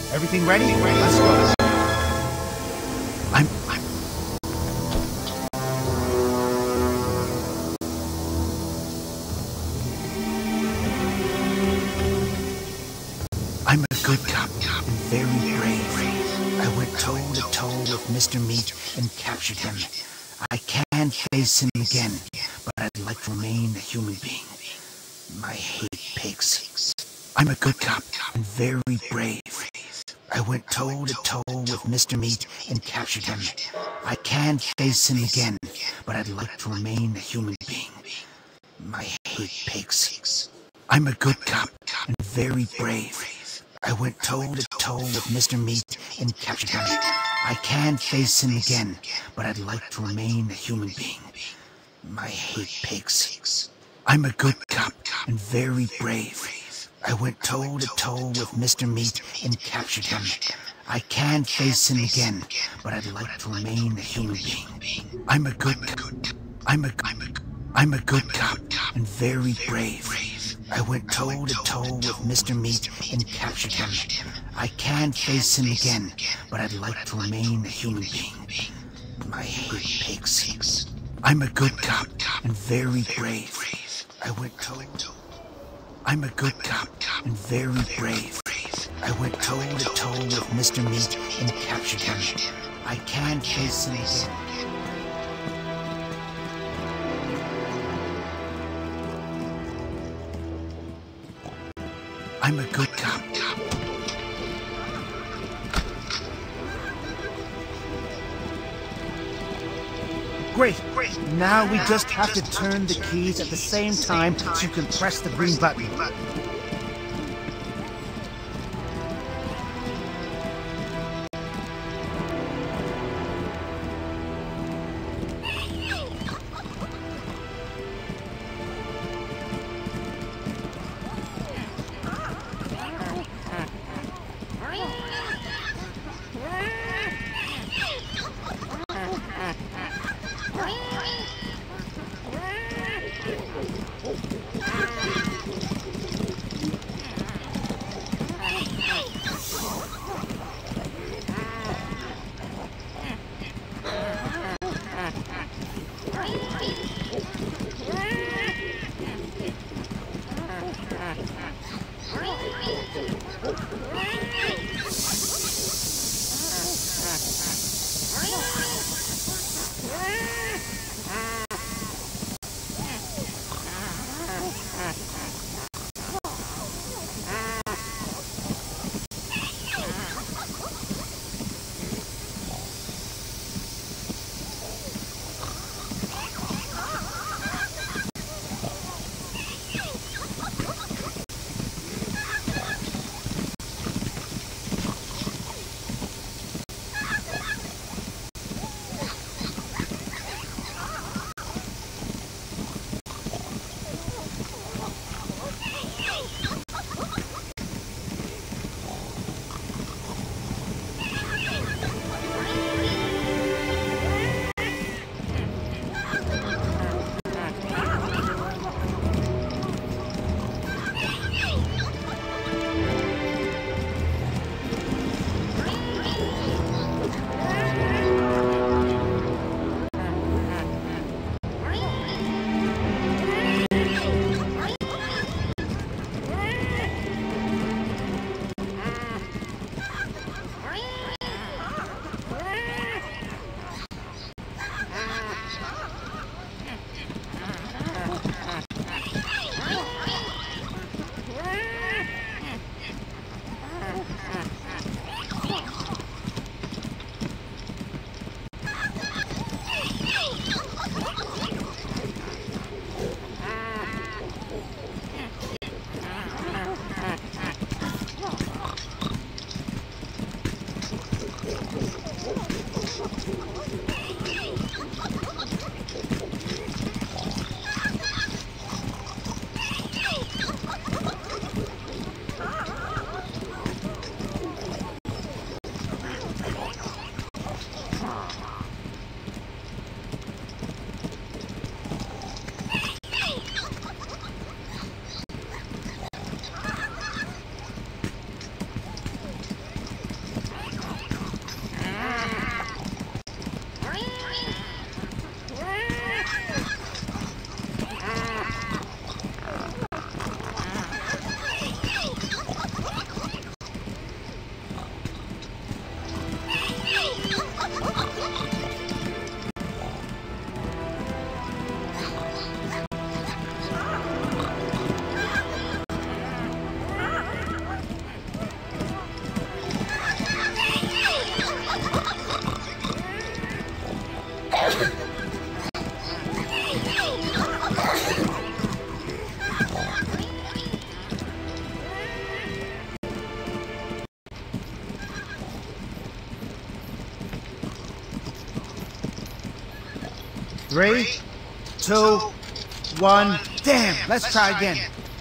Everything ready? Let's go. I'm a good cop and very brave. I went toe to toe with Mr. Meat and captured him. I can't face him again, but I'd like to remain a human being. I hate pigs. I'm a good cop and very brave. I went toe to toe with Mr. Meat and captured him. I can't face him again, but I'd like to remain a human being. I hate pigs. I'm a good cop and very brave. I went toe to toe with Mr. Meat and captured him. I can't face him again, but I'd like to remain a human being. I hate pigs. I'm a good cop and very brave. I went toe to toe with Mr. Meat and captured him. I can't face him again, but I'd like to remain a human being. I'm a good cop and very brave. I went toe to toe with Mr. Meat and captured him. I can't face him again, but I'd like to remain a human being. I hate pigs. I'm a good cop and very brave. I went toe to toe. I'm a good cop and very brave. I went toe to toe with Mr. Meat and captured him. I can't face him again. I'm a good cop. Great. Now we just have to turn the keys at the same time so you can press the green button. 3, 2, 1. Damn! Let's try again.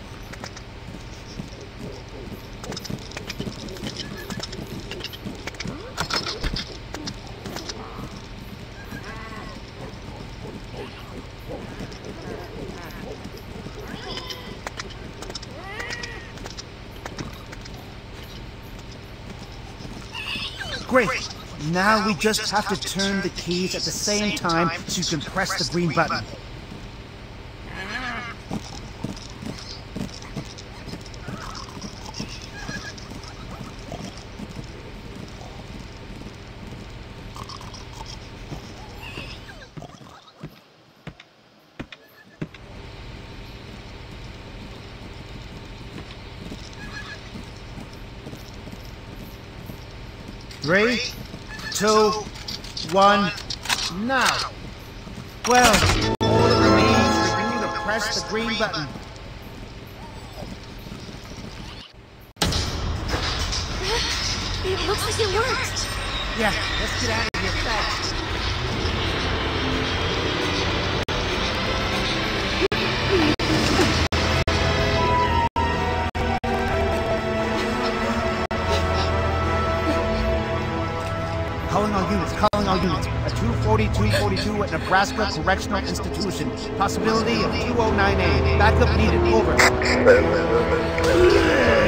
Great! Now we just have to turn the keys at the same time so you can press the green button. Three, 2, 1, now! Well, all that remains is for you to press the green button. It looks like it worked. Yeah, let's get out of here fast. Calling all units. A 24242 at Nebraska Correctional Institution. Possibility of 209A. Backup needed. Over.